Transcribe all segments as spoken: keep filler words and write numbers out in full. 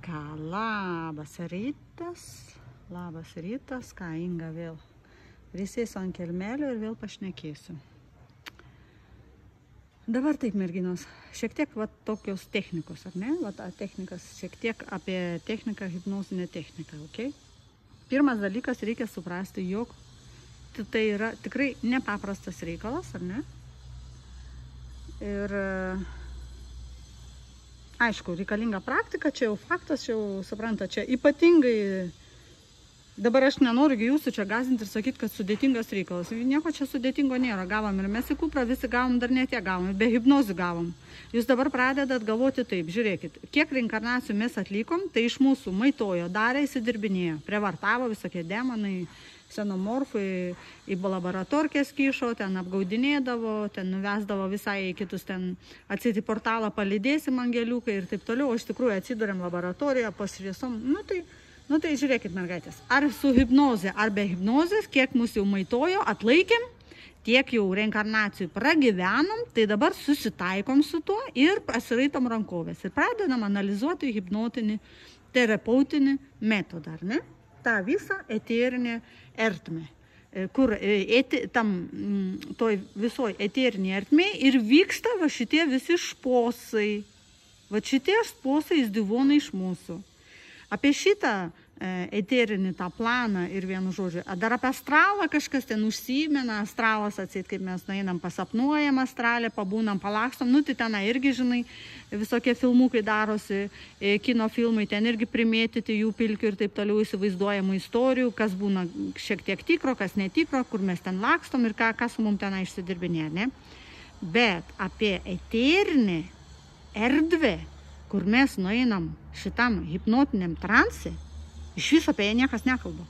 Ką, labas rytas, labas rytas, ką Inga vėl prisėsiu ant kelmelio ir vėl pašnekėsiu. Dabar taip, merginos, šiek tiek va, tokios technikos, ar ne? Va, technikas, šiek tiek apie techniką, hipnozinę techniką, ok? Pirmas dalykas, reikia suprasti, jog tai yra tikrai nepaprastas reikalas, ar ne? Ir aišku, reikalinga praktika, čia jau faktas, čia jau supranta, čia ypatingai, dabar aš nenoriu jūsų čia gazinti ir sakyti, kad sudėtingas reikalas. Nieko čia sudėtingo nėra, gavom ir mes į kuprą visi gavom, dar ne tiek gavom, be hipnozių gavom. Jūs dabar pradedat galvoti taip, žiūrėkit, kiek reinkarnacijų mes atlikom, tai iš mūsų maitojo, darė, įsidirbinėjo, prevartavo visokie demonai, xenomorfai, į laboratorkės kyšo, ten apgaudinėdavo, ten nuvesdavo visai į kitus, ten atsit į portalą palydėsim angeliukai ir taip toliau, o iš tikrųjų atsidurėm laboratoriją, pašviesom, nu tai, nu tai žiūrėkit, mergaitės, ar su hipnoze, ar be hipnozės, kiek mūsų jau maitojo, atlaikėm, tiek jau reinkarnacijų pragyvenom, tai dabar susitaikom su tuo ir pasiraitom rankovės ir pradedam analizuoti hipnotinį, terapeutinį metodą, ar ne? tą visą eterinę ertmę, kur eti, tam toj visoj eterinė ertmė ir vyksta va šitie visi šposai, va šitie šposai įsdivonai iš mūsų. Apie šitą eterinį tą planą ir vienu žodžiu, dar apie astralą kažkas ten užsimena, astralas atsit, kaip mes nueinam, pasapnuojam astralę, pabūnam, palakstom, nu tai ten irgi, žinai, visokie filmukai darosi, kino filmai, ten irgi primėtyti jų pilkių ir taip toliau įsivaizduojamų istorijų, kas būna šiek tiek tikro, kas netikro, kur mes ten lakstom ir ką, kas mum ten išsidirbinė, ne? Bet apie eterinę erdvę, kur mes nueinam šitam hipnotiniam transe, iš viso apie ją niekas nekalba.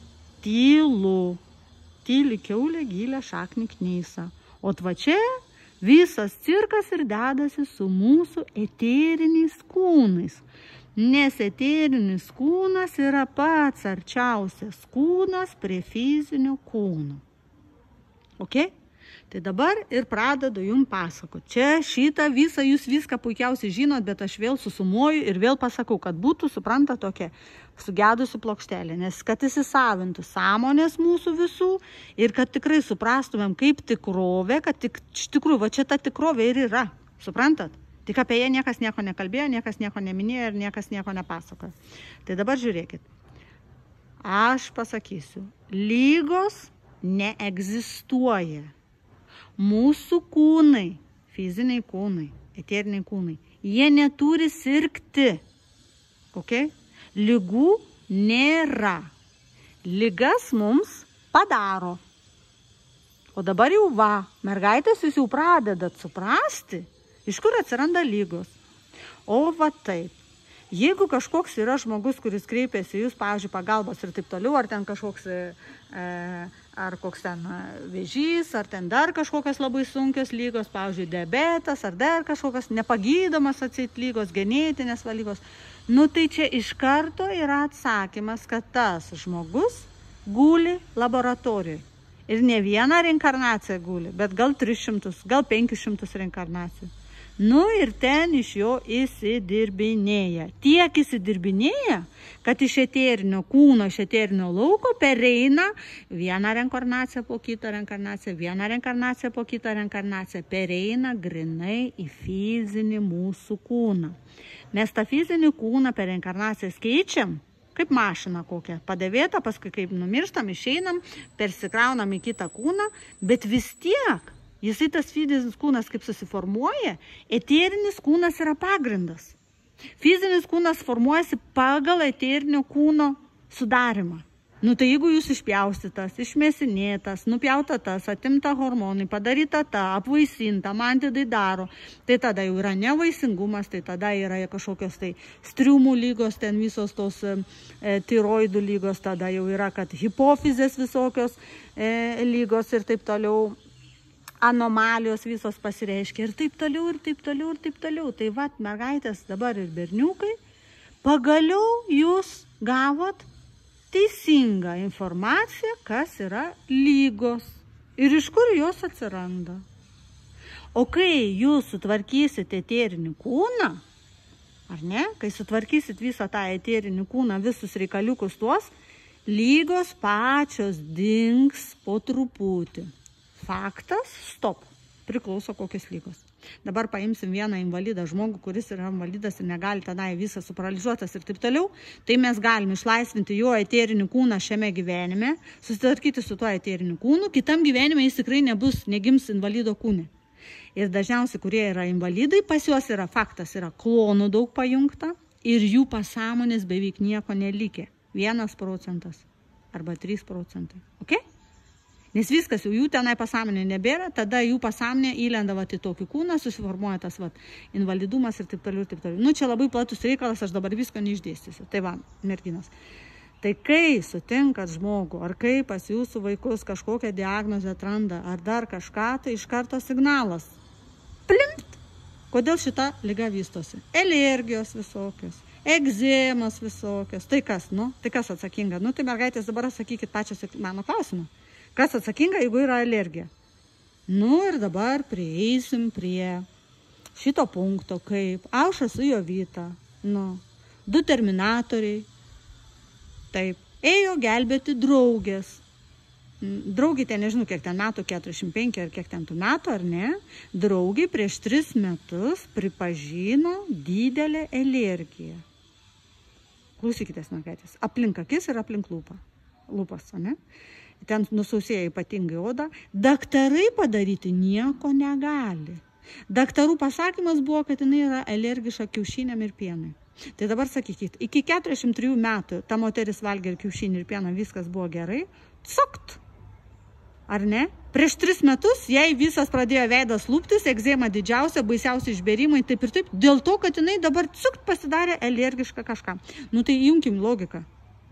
Tylu, tyli kiaulė gilę šaknį kneisa. O va čia visas cirkas ir dedasi su mūsų eteriniais kūnais. Nes eterinis kūnas yra pats arčiausias kūnas prie fizinio kūno. Ok? Tai dabar ir pradedu jums pasakoti. Čia šitą visą, jūs viską puikiausiai žinot, bet aš vėl susumuoju ir vėl pasakau, kad būtų, supranta, tokia sugedusi plokštelė. Nes kad įsisavintų sąmonės mūsų visų ir kad tikrai suprastumėm kaip tikrovė, kad tik, iš tikrųjų, va čia ta tikrovė ir yra. Suprantat? Tik apie ją niekas nieko nekalbėjo, niekas nieko neminėjo ir niekas nieko nepasakojo. Tai dabar žiūrėkit. Aš pasakysiu, lygos neegzistuoja. Mūsų kūnai, fiziniai kūnai, eteriniai kūnai, jie neturi sirgti. Okay? Ligų nėra. Ligas mums padaro. O dabar jau va, mergaitės jūs jau pradedat suprasti, iš kur atsiranda lygos. O va taip. Jeigu kažkoks yra žmogus, kuris kreipiasi jūs, pavyzdžiui, pagalbos ir taip toliau, ar ten kažkoks, e, ar koks ten vėžys, ar ten dar kažkokios labai sunkios lygos, pavyzdžiui, diabetas, ar dar kažkokios nepagydomas atseit lygos, genetinės lygos, nu tai čia iš karto yra atsakymas, kad tas žmogus guli laboratorijoje. Ir ne vieną reinkarnaciją guli, bet gal tris šimtus, gal penkis šimtus reinkarnacijų. Nu ir ten iš jo įsidirbinėja. Tiek įsidirbinėja, kad iš eterinio kūno, iš eterinio lauko pereina vieną reinkarnaciją po kitą reinkarnaciją, vieną reinkarnaciją po kitą reinkarnaciją, pereina grinai į fizinį mūsų kūną. Mes tą fizinį kūną per reinkarnacijas keičiam, kaip mašina kokia, padavėta, paskui kaip numirštam, išeinam, persikraunam į kitą kūną, bet vis tiek jisai tas fizinis kūnas kaip susiformuoja, eterinis kūnas yra pagrindas. Fizinis kūnas formuojasi pagal eterinio kūno sudarimą. Nu tai jeigu jūs išpjaustytas, išmėsinėtas, nupjauta tas, atimta hormonai, padaryta ta, apvaisinta, mantidai daro, tai tada jau yra nevaisingumas, tai tada yra kažkokios tai striumų lygos, ten visos tos e, tiroidų lygos, tada jau yra, kad hipofizės visokios e, lygos ir taip toliau. Anomalijos visos pasireiškia ir taip toliau, ir taip toliau, ir taip toliau. Tai va, mergaitės dabar ir berniukai, pagaliau jūs gavot teisingą informaciją, kas yra lygos ir iš kur jos atsiranda. O kai jūs sutvarkysite eterinį kūną, ar ne? Kai sutvarkysit visą tą eterinį kūną, visus reikaliukus tuos, lygos pačios dings po truputį. Faktas, stop. Priklauso kokios lygos. Dabar paimsim vieną invalidą žmogų, kuris yra invalidas ir negali tenai visas suparalizuotas ir taip toliau, tai mes galime išlaisvinti jo eterinį kūną šiame gyvenime, susitvarkyti su tuo eteriniu kūnu, kitam gyvenime jis tikrai nebus, negims invalido kūne. Ir dažniausiai, kurie yra invalidai, pas juos yra faktas, yra klonų daug pajungta ir jų pasąmonės beveik nieko nelikė. Vienas procentas arba trys procentai. Ok? Nes viskas jau jų tenai pasąmonė nebėra, tada jų pasąmonė įlenda vat į tokį kūną, susiformuoja tas vat invalidumas ir taip toliau ir taip toliau. Nu, čia labai platus reikalas, aš dabar visko neišdėstysiu. Tai va, merginos. Tai kai sutinkat žmogų, ar kai pas jūsų vaikus kažkokią diagnozę atranda, ar dar kažką, tai iš karto signalas. Plimpt! Kodėl šita liga vystosi? Alergijos visokios, egzemas visokios. Tai kas, nu? Tai kas atsakinga? Nu, tai mergaitės dabar sakykit pačios mano klausimą. Kas atsakinga, jeigu yra alergija? Nu ir dabar prieisim prie šito punkto, kaip Aušra su Jovita, nu, du terminatoriai, taip, ėjo gelbėti draugės. Draugite, nežinau, kiek ten metų, keturiasdešimt penki ar kiek ten tų metų, ar ne, draugiai prieš tris metus pripažino didelę alergiją. Klausykitės, mergaitės, aplink akis ir aplink lūpą. Lūpas, ne? Ten nusausėja ypatingai oda, daktarai padaryti nieko negali. Daktarų pasakymas buvo, kad jinai yra alergiška kiaušiniam ir pienui. Tai dabar sakykit, iki keturiasdešimt trijų metų ta moteris valgė ir kiaušinį ir pieną, viskas buvo gerai, cakt. Ar ne? Prieš tris metus jai visas pradėjo veidas lūptis, egzema didžiausia, baisiausi išbėrimai, taip ir taip, dėl to, kad jinai dabar cakt pasidarė alergiška kažkam. Nu tai įjunkim logiką.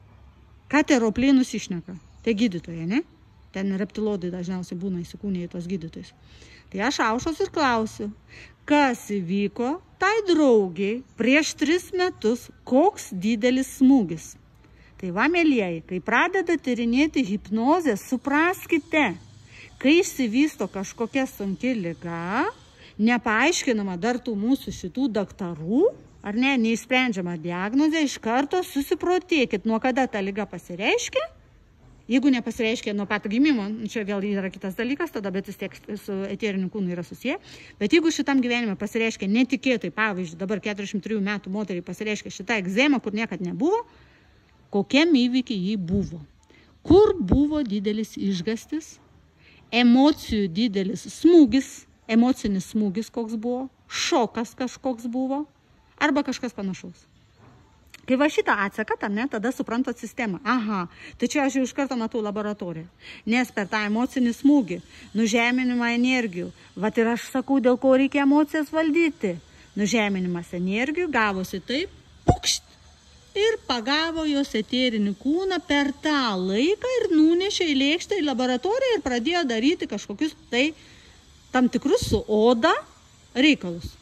Ką tie ropliai nusišneka? Tai gydytojai, ne? Ten reptilodai dažniausiai būna įsikūnę į tos gydytojus. Tai aš Aušros ir klausiu, kas įvyko tai draugiai prieš tris metus, koks didelis smūgis. Tai va, mielieji, kai pradeda tyrinėti hipnozę, supraskite, kai išsivysto kažkokia sunki liga, nepaaiškinama dar tų mūsų šitų daktarų, ar ne, neišsprendžiama diagnozė, iš karto susiprotėkit, nuo kada ta liga pasireiškia. Jeigu nepasireiškia nuo pat gimimo, čia vėl yra kitas dalykas, tada, bet vis tiek su eteriniu kūnu yra susiję. Bet jeigu šitam gyvenime pasireiškia netikėtai, pavyzdžiui, dabar keturiasdešimt trijų metų moteriai pasireiškia šita egzema, kur niekad nebuvo, kokiam įvykiai jį buvo. Kur buvo didelis išgastis, emocijų didelis smūgis, emocinis smūgis koks buvo, šokas kažkoks buvo, arba kažkas panašaus. Kai va šitą atsekat, ne, tada suprantat sistemą. Aha, tai čia aš jau iš karto matau laboratoriją. Nes per tą emocinį smūgį, nužeminimą energijų, vat ir aš sakau, dėl ko reikia emocijas valdyti. Nužeminimas energijų gavosi taip, pukšt, ir pagavo jos eterinį kūną per tą laiką ir nunešė į lėkštę į laboratoriją ir pradėjo daryti kažkokius tai tam tikrus su oda reikalus.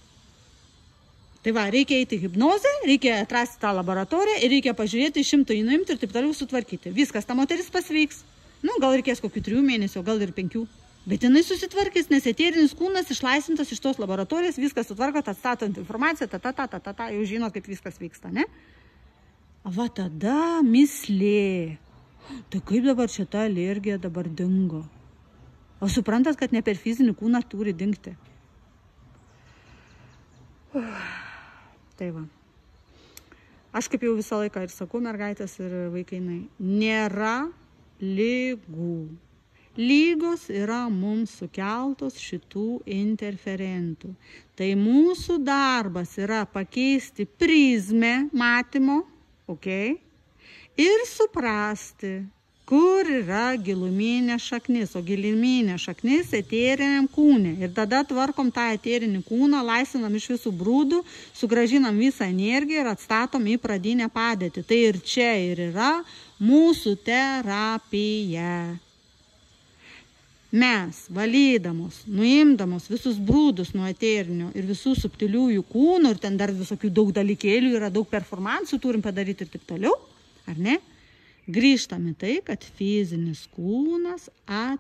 Tai va, reikia eiti į hipnozę, reikia atrasti tą laboratoriją ir reikia pažiūrėti, šimtą įnuimti ir taip toliau sutvarkyti. Viskas, ta moteris pasveiks. Nu, gal reikės kokių trijų mėnesių, gal ir penkių. Bet jinai susitvarkys, nes eterinis kūnas išlaisvintas iš tos laboratorijos, viskas sutvarkot, atstatant informaciją, ta, ta, ta, ta, ta, ta, jau žinot, kaip viskas vyksta, ne? Va tada mislė. Tai kaip dabar šita alergija dabar dingo? O suprantat, kad ne per fizinį kūną turi dingti. Tai va. Aš kaip jau visą laiką ir sakau, mergaitės ir vaikinai, nėra lygų. Lygos yra mums sukeltos šitų interferentų. Tai mūsų darbas yra pakeisti prizmę matymo, okay? Ir suprasti, kur yra giluminė šaknis, o giluminė šaknis eteriniam kūne. Ir tada tvarkom tą eterinį kūną, laisvinam iš visų brūdų, sugražinam visą energiją ir atstatom į pradinę padėtį. Tai ir čia ir yra mūsų terapija. Mes, valydamos, nuimdamos visus brūdus nuo eterinio ir visų subtiliųjų kūnų, ir ten dar visokių daug dalykėlių yra, daug performansų turim padaryti ir taip toliau, ar ne? Grįžtame tai, kad fizinis kūnas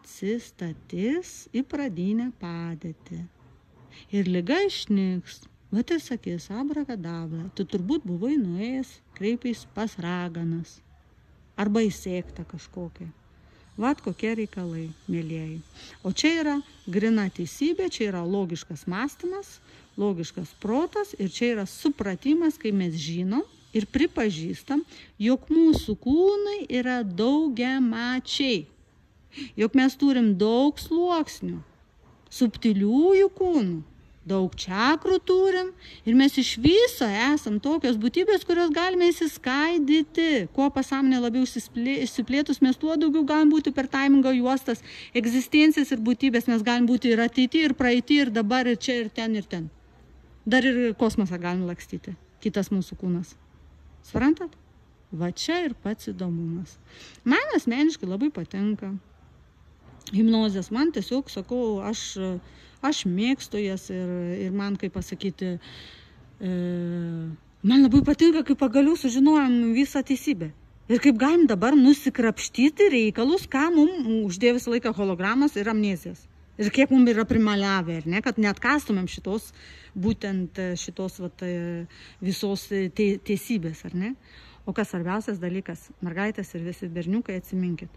atsistatys į pradinę padėtį. Ir liga išnyks. Va tai sakys, abrakadabra, tu turbūt buvai nuėjęs, kreipės pas raganas. Arba į sektą kažkokią. Vat kokie reikalai, mėlieji. O čia yra grina teisybė, čia yra logiškas mąstymas, logiškas protas ir čia yra supratimas, kai mes žinom ir pripažįstam, jog mūsų kūnai yra daugiamačiai. Jog mes turim daug sluoksnių, subtiliųjų kūnų. Daug čakrų turim ir mes iš viso esam tokios būtybės, kurios galime įsiskaidyti. Kuo pasąmonė labiau išsiplėtus, mes tuo daugiau galim būti per taimingo juostas, egzistencijas ir būtybės. Mes galim būti ir ateity, ir praeity, ir dabar, ir čia, ir ten, ir ten. Dar ir kosmosą galim lakstyti. Kitas mūsų kūnas. Suprantat? Va čia ir pats įdomumas. Man asmeniškai labai patinka hipnozės. Man tiesiog, sakau, aš... Aš mėgstu jas ir, ir man, kaip pasakyti, e, man labai patinka, kai pagaliau sužinojom visą teisybę. Ir kaip galim dabar nusikrapštyti reikalus, ką mums uždėjo visą laiką hologramas ir amnezijas. Ir kiek mums yra primaliavę, ir ne, kad neatkastumėm šitos, būtent šitos vat, visos te, teisybės, ar ne? O kas svarbiausias dalykas, mergaitės ir visi berniukai, atsiminkit.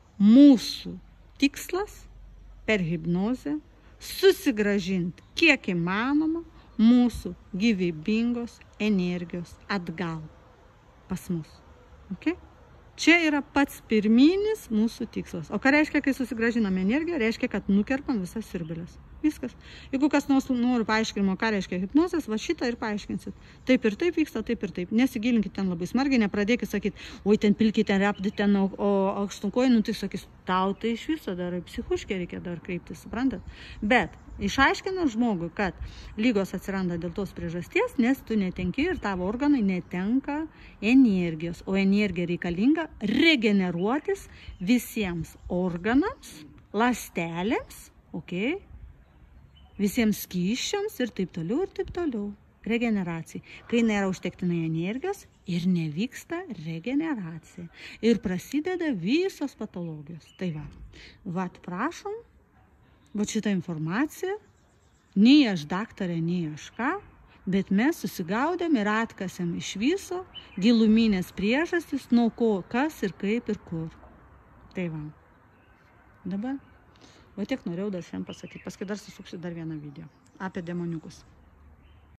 Mūsų tikslas per hipnozę susigrąžinti kiek įmanoma mūsų gyvybingos energijos atgal pas mus. Okay? Čia yra pats pirminis mūsų tikslas. O ką reiškia, kai susigrąžiname energiją? Reiškia, kad nukerpam visas siurbeles. Viskas. Jeigu kas nors nori paaiškinimo, ką reiškia hipnozės, va šitą ir paaiškinsit. Taip ir taip vyksta, taip ir taip. Nesigilinkit ten labai smarkiai, nepradėkit sakyti, oi ten pilkit, ten repdit, ten, o, o aštunkojai, nu tai sakys, tau tai iš viso dar psichuškė reikia dar kreiptis, suprantat? Bet išaiškina žmogui, kad lygos atsiranda dėl tos priežasties, nes tu netenki ir tavo organai netenka energijos, o energija reikalinga regeneruotis visiems organams, ląstelėms, okay? Visiems skysčiams ir taip toliau ir taip toliau. Regeneracijai. Kai nėra užtektinai energijos ir nevyksta regeneracija. Ir prasideda visos patologijos. Tai va, vat prašom, va šitą informaciją, nei aš daktarė, nei aš ką, bet mes susigaudėm ir atkasėm iš viso giluminės priežastis, nuo ko, kas ir kaip ir kur. Tai va. Dabar. Va tiek norėjau dar šiandien pasakyti. Paskui dar susuksiu dar vieną video apie demoniukus.